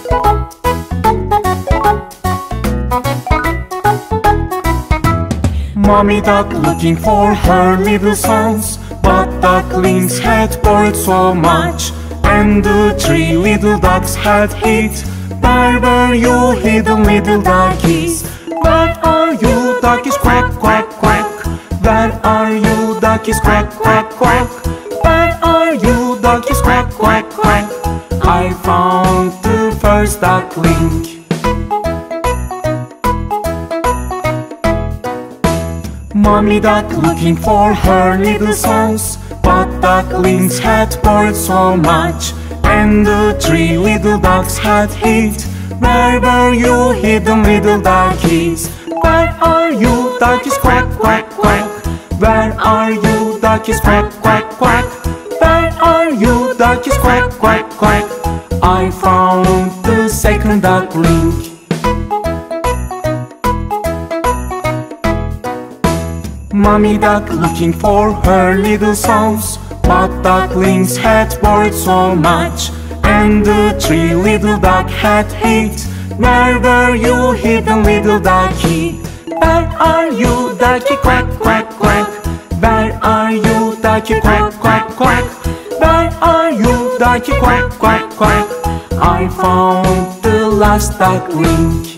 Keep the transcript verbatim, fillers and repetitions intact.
Mommy duck looking for her little sons, but ducklings had bored so much, and the three little ducks had hid. Where were you hidden, little duckies? Where are you, duckies? Quack, quack, quack. Where are you, duckies? Quack, quack, quack. Where are you, duckies? Quack, quack, quack. I found the first duckling. Mommy duck looking for her little sons, but ducklings had bored so much, and the three little ducks had hid. Where were you hidden, little duckies? Where are you, duckies? Quack, quack, quack. Where are you, duckies? Quack, quack, quack. Where are you, duckies? Quack, quack, quack. I found the second duckling. Mommy duck looking for her little sons, but ducklings had bored so much, and the three little duck had hid. Where were you hidden, little ducky? Where are you, ducky? Quack, quack, quack. Where are you, ducky? Quack, quack, quack. Where are you, ducky? Quack, quack, quack. I found the last duckling.